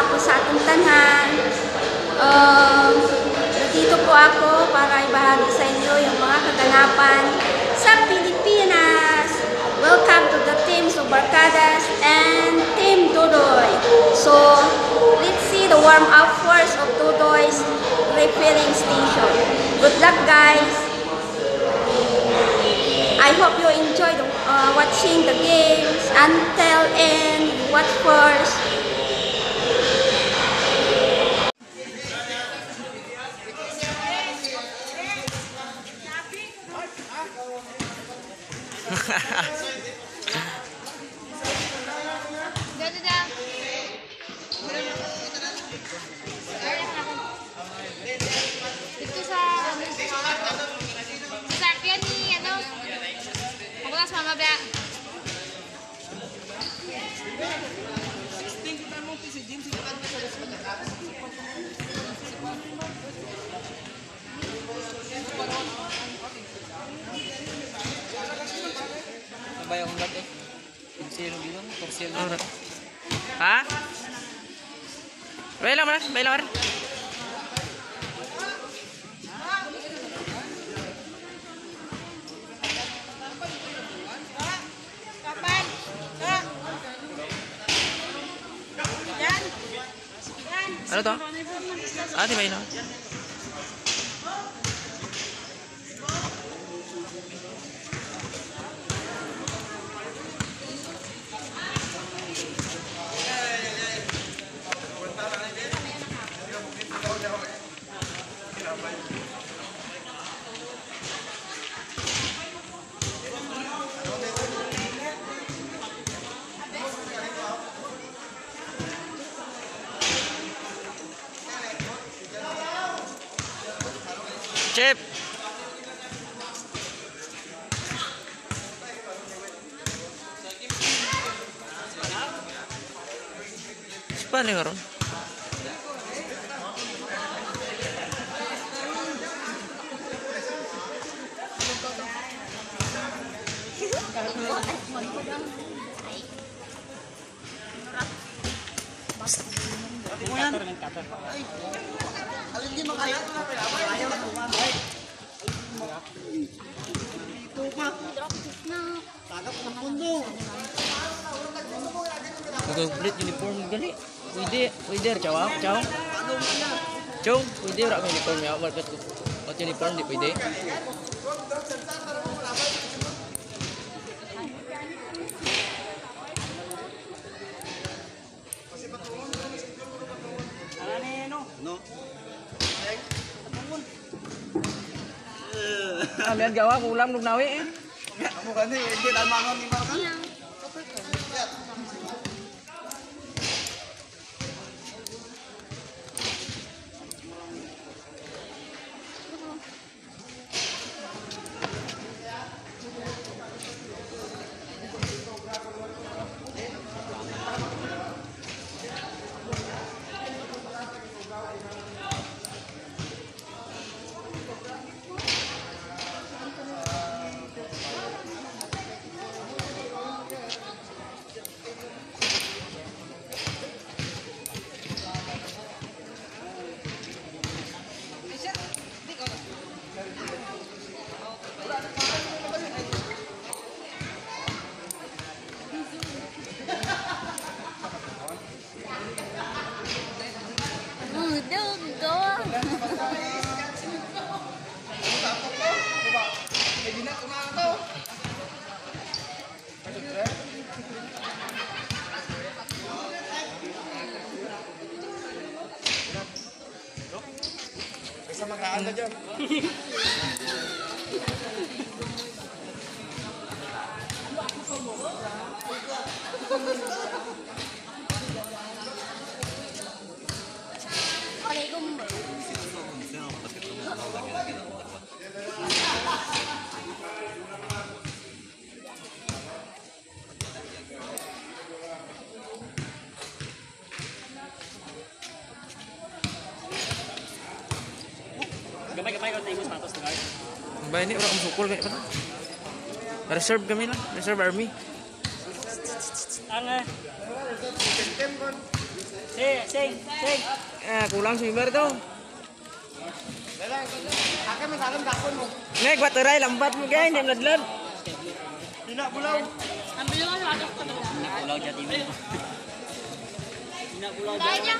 po sa ating tanan. Dito po ako para ibahagi sa inyo yung mga kaganapan sa Pilipinas. Welcome to the teams of Barkadas and Team Dudoy. So, let's see the warm-up first of Dudoy's refilling station. Good luck, guys! I hope you enjoyed watching the games until end. Watch first. Bayang ulat eh. Kursil dito, kursil. Ha? Bayang mana? Bayang mana? Kapan? Ano to? Ah, di ba yun? Chip. Siapa nih karon? Complete uniform gali. Pwede caw. Caw, pwede ra uniform ya, buat uniform di pwede. No. Lihat gawa ulam nung nawi eh. Bukan sih, ini dan mangon ni kan? Bisa magaan aja. Gamay-gamay ko tayo sapatos na guys. Ba ini orang sukul kayak apa? Reserve kami lah, reserve army. Ang Sing. Kulang swimmer tuh. Akan misalkan kakun mo. Nek buat terai lambat mo guys, dia meledled. Tidak pulau. Ambil dulu ada sebelah. Pulau Jatimur. Banyak.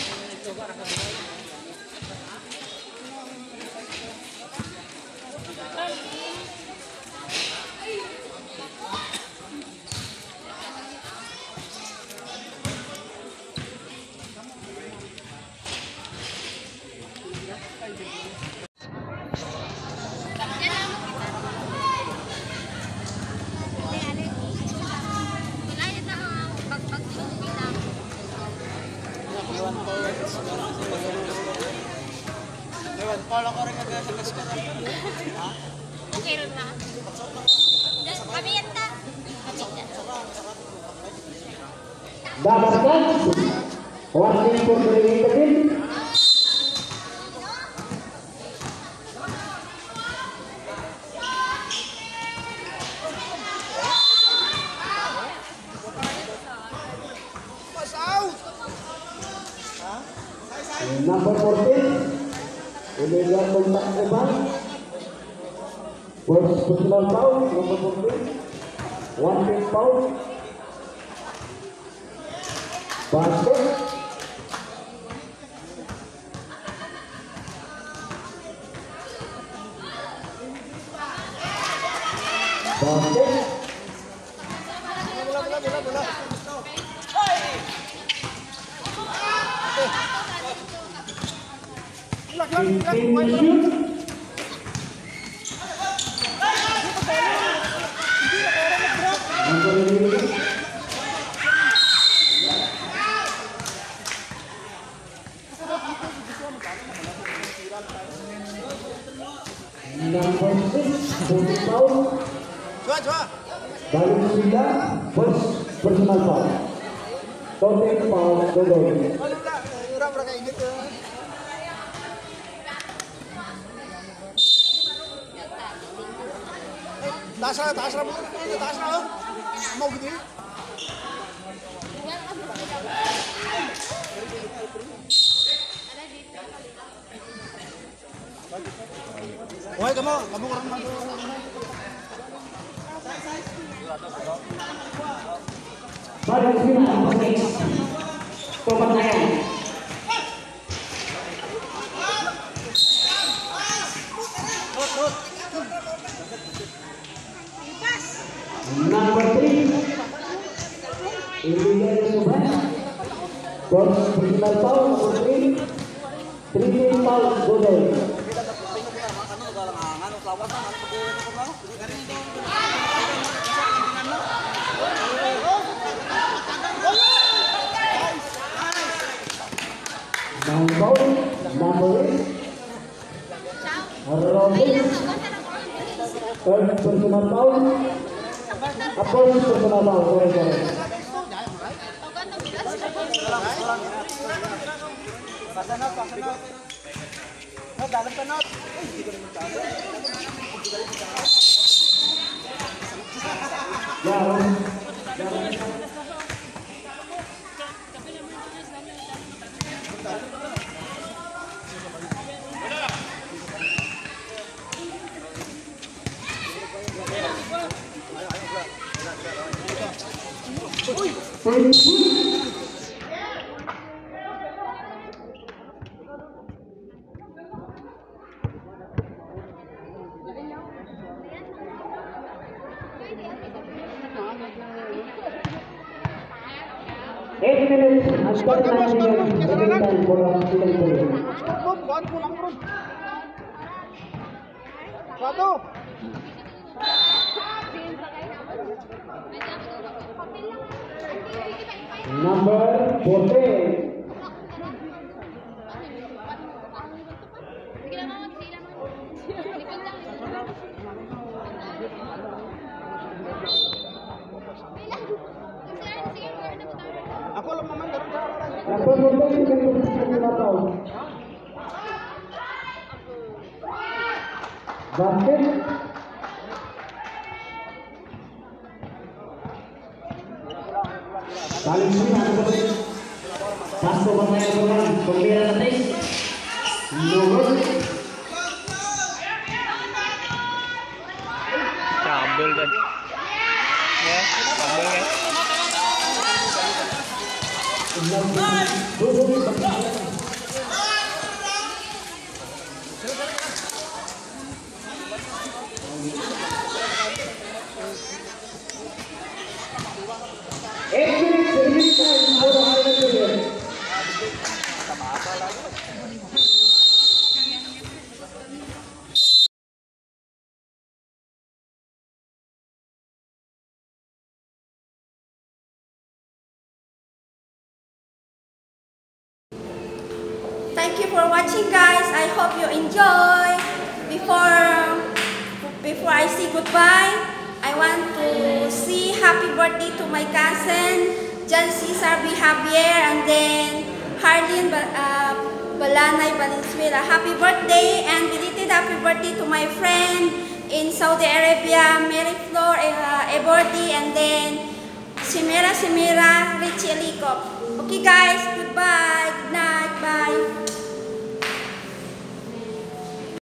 Kalau korang agak sekarang. Oke na. Kami yata. Dapatkan warning for the number 14 Emilia kontak depan first personal foul number 14 one big foul basket Bola. Coba. Valenzuela first personal foul. Total foul Dodoi. Orang kayak gitu. Tasra mau gitu. Woi kamu orang mana? Valenzuela pemenangan. Number 3 Emilia first personal foul number 3 3 foul Dodoi. Number 8 Robin third personal foul upon personal foul sorry. Dalam penat. Satu. Number 14 Aku lemah man dari cara. Number 14 basket Valenzuela Satu pemain pembela tim nomor Ambil kan. Ya, ambil kan. 16. Thank you for watching, guys. I hope you enjoy. Before I say goodbye, I want to say happy birthday to my cousin John Cesar B. Javier and then Harlene Balanay Valenzuela. Happy birthday and belated happy birthday to my friend in Saudi Arabia, Mary Flor Ebordi, and then Simera Richie Alikop. Okay guys, goodbye, good night, bye.